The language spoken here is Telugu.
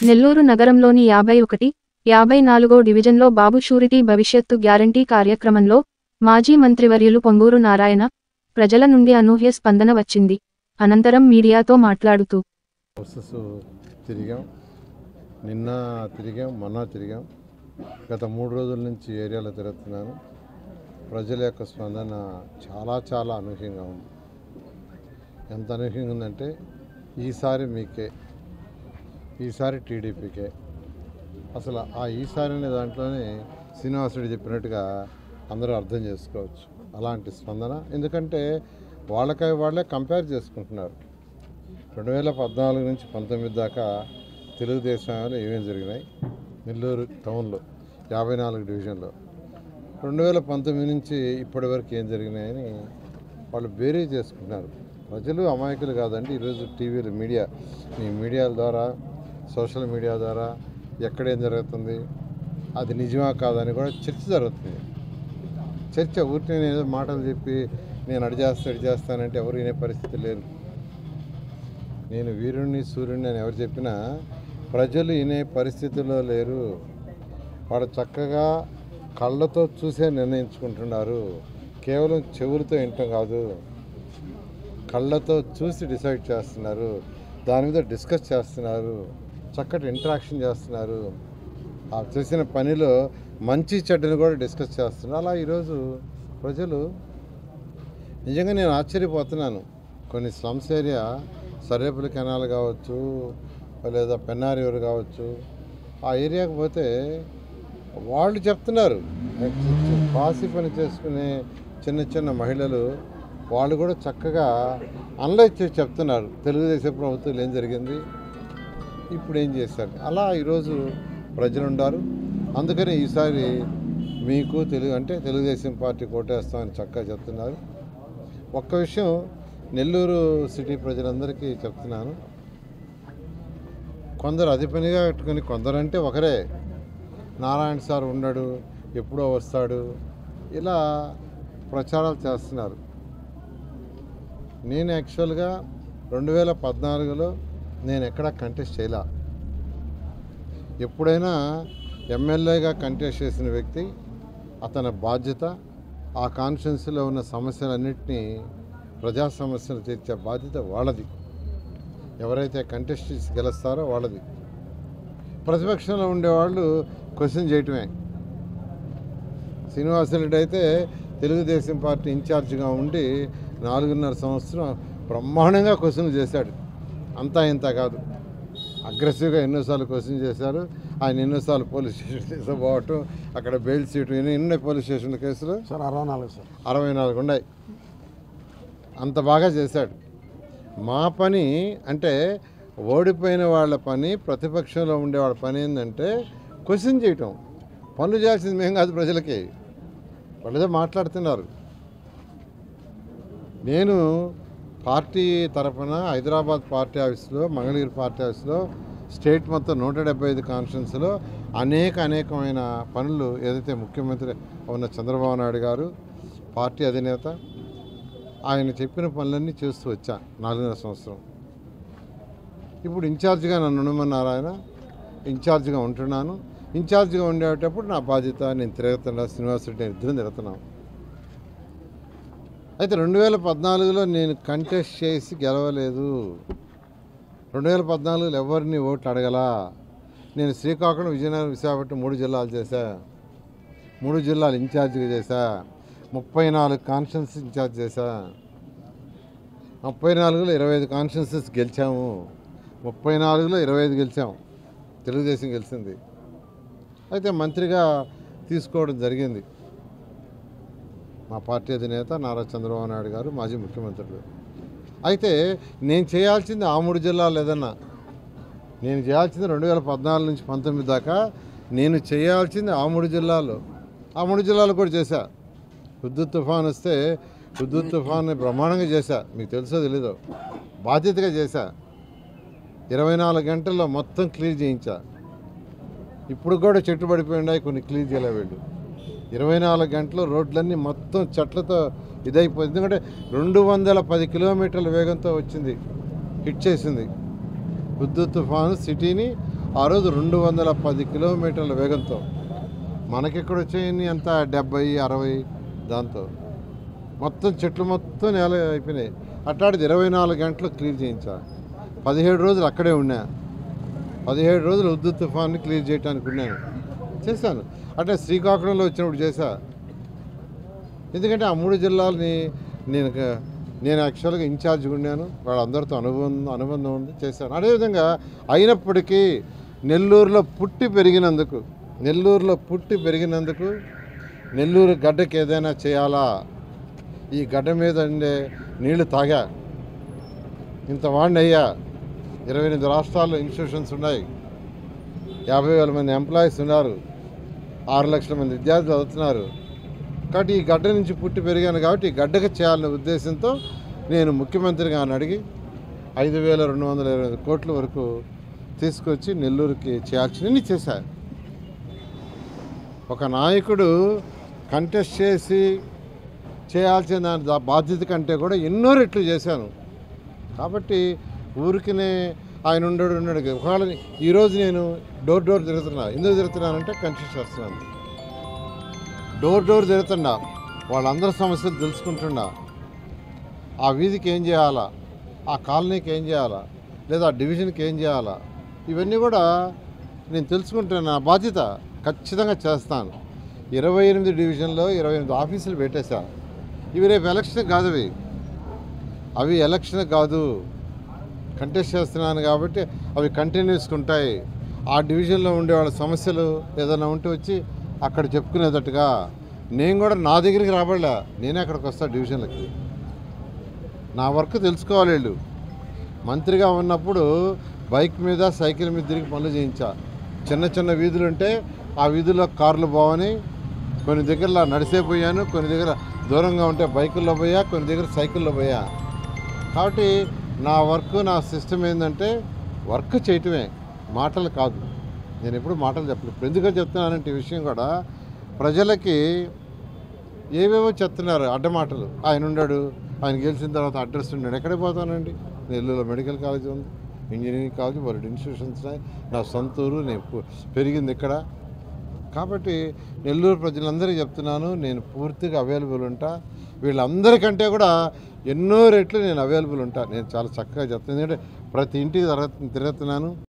నెల్లూరు నగరంలోని 51, 54 డివిజన్లో బాబు షూరిటీ భవిష్యత్తు గ్యారంటీ కార్యక్రమంలో మాజీ మంత్రివర్యులు పొంగూరు నారాయణ ప్రజల నుండి అనూహ్య స్పందన వచ్చింది. అనంతరం మీడియాతో మాట్లాడుతూ తిరిగాం, నిన్న తిరిగాం, మొన్న తిరిగాం. గత 3 రోజుల నుంచి ఏరియాలో తిరుగుతున్నాను. ప్రజల యొక్క స్పందన చాలా అనూహ్యంగా ఉంది. ఎంత అనూహ్యంగా ఉందంటే ఈసారి మీకే, ఈసారి టీడీపీకే. అసలు ఆ ఈసారి అనే దాంట్లోనే శ్రీనివాసుడు చెప్పినట్టుగా అందరూ అర్థం చేసుకోవచ్చు అలాంటి స్పందన. ఎందుకంటే వాళ్ళే కంపేర్ చేసుకుంటున్నారు. 2014 నుంచి 19 దాకా తెలుగుదేశంలో ఏమేమి జరిగినాయి నెల్లూరు టౌన్లో 54 డివిజన్లో, 2019 నుంచి ఇప్పటి వరకు ఏం జరిగినాయని వాళ్ళు బేరీ చేసుకుంటున్నారు. ప్రజలు అమాయకులు కాదండి. ఈరోజు టీవీలు, మీ మీడియాల ద్వారా, సోషల్ మీడియా ద్వారా ఎక్కడేం జరుగుతుంది, అది నిజమా కాదని కూడా చర్చ జరుగుతుంది. చర్చ ఊరికి నేను ఏదో మాటలు చెప్పి నేను అడిచేస్తానంటే ఎవరు వినే పరిస్థితి లేరు. నేను వీరుణ్ణి సూర్యుడిని అని ఎవరు చెప్పినా ప్రజలు వినే పరిస్థితుల్లో లేరు. వాడు చక్కగా కళ్ళతో చూసే నిర్ణయించుకుంటున్నారు. కేవలం చెవులతో వినటం కాదు, కళ్ళతో చూసి డిసైడ్ చేస్తున్నారు. దాని మీద డిస్కస్ చేస్తున్నారు, చక్కటి ఇంటరాక్షన్ చేస్తున్నారు. ఆ చేసిన పనిలో మంచి చెడ్డను కూడా డిస్కస్ చేస్తున్నారు. అలా ఈరోజు ప్రజలు నిజంగా నేను ఆశ్చర్యపోతున్నాను. కొన్ని స్లమ్స్ ఏరియా, సర్వేపల్లి కెనాల్ కావచ్చు, లేదా పెన్నారివర్ కావచ్చు, ఆ ఏరియాకి పోతే వాళ్ళు చెప్తున్నారు, పాసి పని చేసుకునే చిన్న మహిళలు వాళ్ళు కూడా చక్కగా అనలైజ్ చేసి చెప్తున్నారు. తెలుగుదేశం ప్రభుత్వం ఏం జరిగింది, ఇప్పుడు ఏం చేశారు. అలా ఈరోజు ప్రజలు ఉన్నారు. అందుకని ఈసారి మీకు తెలుగుదేశం పార్టీ కోటేస్తామని చక్కగా చెప్తున్నారు. ఒక్క విషయం నెల్లూరు సిటీ ప్రజలందరికీ చెప్తున్నాను. కొందరు అది పనిగా పెట్టుకుని, కొందరంటే ఒకరే, నారాయణ సార్ ఉండడు, ఎప్పుడో వస్తాడు, ఇలా ప్రచారాలు చేస్తున్నారు. నేను యాక్చువల్గా 2014లో నేను ఎక్కడా కంటెస్ట్ చేయలే. ఎప్పుడైనా ఎమ్మెల్యేగా కంటెస్ట్ చేసిన వ్యక్తి, అతని బాధ్యత ఆ కాన్స్టిట్యున్సీలో ఉన్న సమస్యలన్నింటినీ, ప్రజా సమస్యలు తీర్చే బాధ్యత వాళ్ళది. ఎవరైతే కంటెస్ట్ చేసి గెలుస్తారో వాళ్ళది. ప్రతిపక్షంలో ఉండేవాళ్ళు క్వశ్చన్ చేయటమే. శ్రీనివాసరెడ్డి అయితే తెలుగుదేశం పార్టీ ఇన్ఛార్జిగా ఉండి 4.5 సంవత్సరం బ్రహ్మాండంగా క్వశ్చన్లు చేశాడు. అంతా ఇంత కాదు, అగ్రెసివ్గా ఎన్నోసార్లు క్వశ్చన్ చేశారు. ఆయన ఎన్నోసార్లు పోలీస్ స్టేషన్ తీసుకుపోవటం, అక్కడ బెయిల్ సీటు ఎన్ని పోలీస్ స్టేషన్ కేసులు 64 ఉన్నాయి. అంత బాగా చేశాడు. మా పని అంటే ఓడిపోయిన వాళ్ళ పని, ప్రతిపక్షంలో ఉండే వాళ్ళ పని ఏంటంటే క్వశ్చన్ చేయటం. పనులు చేయాల్సింది మేము కాదు, ప్రజలకి. వాళ్ళేదో మాట్లాడుతున్నారు. నేను పార్టీ తరఫున హైదరాబాద్ పార్టీ ఆఫీస్లో, మంగళగిరి పార్టీ ఆఫీస్లో, స్టేట్ మొత్తం 175 కాన్స్టిట్యున్సీలో అనేకమైన పనులు ఏదైతే ముఖ్యమంత్రి ఉన్న చంద్రబాబు నాయుడు గారు, పార్టీ అధినేత, ఆయన చెప్పిన పనులన్నీ చేస్తూ వచ్చా 4.5 సంవత్సరం. ఇప్పుడు ఇన్ఛార్జిగా నన్ను ఉండమన్నారు ఆయన. ఇన్ఛార్జిగా ఉంటున్నాను. ఇన్ఛార్జిగా ఉండేటప్పుడు నా బాధ్యత, నేను తిరుగుతున్నా, శ్రీనివాసరెడ్డి నేను ఇద్దరం తిరుగుతున్నాం. అయితే 2014లో నేను కంటెస్ట్ చేసి గెలవలేదు. 2014లో ఎవరిని ఓట్లు అడగలా. నేను శ్రీకాకుళం, విజయనగరం, విశాఖపట్నం 3 జిల్లాలు చేశా. 3 జిల్లాలు ఇన్ఛార్జిగా చేశా. 34 కాన్స్టిట్యున్సీ ఇన్ఛార్జ్ చేశా. 34లో 25 కాన్స్టిట్యున్సీస్ గెలిచాము. 34లో 25 గెలిచాము. తెలుగుదేశం గెలిచింది. అయితే మంత్రిగా తీసుకోవడం జరిగింది మా పార్టీ అధినేత నారా చంద్రబాబు నాయుడు గారు, మాజీ ముఖ్యమంత్రులు. అయితే నేను చేయాల్సింది ఆ 3 జిల్లాలు ఏదన్నా, నేను చేయాల్సింది 2014 నుంచి 19 దాకా నేను చేయాల్సింది ఆ 3 జిల్లాలు. ఆ 3 జిల్లాలు కూడా చేశా. హుద్హుద్ తుఫాన్ వస్తే హుద్హుద్ తుఫాన్ని బ్రహ్మాండంగా చేశా. మీకు తెలుసో తెలీదో, బాధ్యతగా చేశా. 24 గంటల్లో మొత్తం క్లియర్ చేయించా. ఇప్పుడు కూడా చెట్టు పడిపోయి కొన్ని క్లియర్ చేయలే వీళ్ళు. 24 గంటలు రోడ్లన్నీ మొత్తం చెట్లతో ఇదైపోయింది. ఎందుకంటే 210 కిలోమీటర్ల వేగంతో వచ్చింది, హిట్ చేసింది. హుద్హుద్ తుఫాను సిటీని ఆ రోజు 210 కిలోమీటర్ల వేగంతో. మనకెక్కడ వచ్చాయని అంత 70, 60 దాంతో మొత్తం చెట్లు మొత్తం నేల అయిపోయినాయి. అట్లాంటిది 24 గంటలు క్లియర్ చేయించా. 17 రోజులు అక్కడే ఉన్నా. 17 రోజులు ఉద్దు తుఫాన్ని క్లియర్ చేయడానికి ఉన్నాను, చేశాను. అంటే శ్రీకాకుళంలో వచ్చినప్పుడు చేశా. ఎందుకంటే ఆ 3 జిల్లాలని నేను యాక్చువల్గా ఇన్ఛార్జ్గా ఉన్నాను. వాళ్ళందరితో అనుబంధం ఉంది, చేశాను. అదేవిధంగా అయినప్పటికీ నెల్లూరులో పుట్టి పెరిగినందుకు నెల్లూరు గడ్డకి ఏదైనా చేయాలా, ఈ గడ్డ మీద ఉండే నీళ్లు తాగా, ఇంత వాడిని అయ్యా. 28 రాష్ట్రాల్లో ఇన్స్టిట్యూషన్స్ ఉన్నాయి, 50,000 మంది ఎంప్లాయీస్ ఉన్నారు, 6 లక్షల మంది విద్యార్థులు చదువుతున్నారు. కాబట్టి ఈ గడ్డ నుంచి పుట్టి పెరిగాను కాబట్టి ఈ గడ్డకు చేయాలనే ఉద్దేశంతో నేను ముఖ్యమంత్రిగా అడిగి 5,225 కోట్ల వరకు తీసుకొచ్చి నెల్లూరుకి చేయాల్సినవి చేశాను. ఒక నాయకుడు కంటెస్ట్ చేసి చేయాల్సిన దాని బాధ్యత కంటే కూడా ఎన్నో రెట్లు చేశాను. కాబట్టి ఊరికినే ఆయన ఉన్నాడు. ఒకవేళ ఈరోజు నేను డోర్ తిరుగుతున్నా. ఎందుకు తిరుగుతున్నానంటే కంటెస్ట్ చేస్తున్నాను. డోర్ తిరుగుతున్నా, వాళ్ళందరి సమస్యలు తెలుసుకుంటున్నా. ఆ వీధికి ఏం చేయాలా, ఆ కాలనీకి ఏం చేయాలా, లేదా ఆ డివిజన్కి ఏం చేయాలా, ఇవన్నీ కూడా నేను తెలుసుకుంటున్నా. నా బాధ్యత ఖచ్చితంగా చేస్తాను. 28 డివిజన్లో 28 ఆఫీసులు పెట్టేశా. ఇవి రేపు ఎలక్షన్ కాదు, అవి ఎలక్షన్ కాదు, కంటెస్ట్ చేస్తున్నాను కాబట్టి అవి కంటిన్యూస్గా ఉంటాయి. ఆ డివిజన్లో ఉండే వాళ్ళ సమస్యలు ఏదైనా ఉంటే వచ్చి అక్కడ చెప్పుకునేటట్టుగా నేను కూడా నా దగ్గరికి రాబడలే, నేనే అక్కడికి వస్తా డివిజన్లకి. నా వర్క్ తెలుసుకోవాలి. వీళ్ళు మంత్రిగా ఉన్నప్పుడు బైక్ మీద సైకిల్ మీద తిరిగి పనులు చేయించా. చిన్న వీధులు ఉంటే ఆ వీధుల్లో కార్లు బావని, కొన్ని దగ్గర నడిసే పోయాను, కొన్ని దగ్గర దూరంగా ఉంటే బైకుల్లో పోయా, కొన్ని దగ్గర సైకిల్లో పోయా. కాబట్టి నా వర్క్, నా సిస్టమ్ ఏంటంటే వర్క్ చేయటమే, మాటలు కాదు. నేను ఎప్పుడు మాటలు చెప్పలేదు. ఇప్పుడు ఎందుకని చెప్తున్నానంటే ఈ విషయం కూడా ప్రజలకి ఏవేవో చెప్తున్నారు అడ్డమాటలు. ఆయన ఉన్నాడు, ఆయన గెలిచిన తర్వాత అడ్రస్ ఉన్నాడు. ఎక్కడికి పోతానండి? నెల్లూరులో మెడికల్ కాలేజ్ ఉంది, ఇంజనీరింగ్ కాలేజ్, వాళ్ళు ఇన్స్టిట్యూషన్స్ ఉన్నాయి. నా సొంతూరు, నేను పెరిగింది ఇక్కడ. కాబట్టి నెల్లూరు ప్రజలందరికీ చెప్తున్నాను, నేను పూర్తిగా అవైలబుల్ ఉంటా. వీళ్ళందరికంటే కూడా ఎన్నో రెట్లు నేను అవైలబుల్ ఉంటా. నేను చాలా చక్కగా చెప్తాను, ఎందుకంటే ప్రతి ఇంటికి తిరుగుతున్నాను.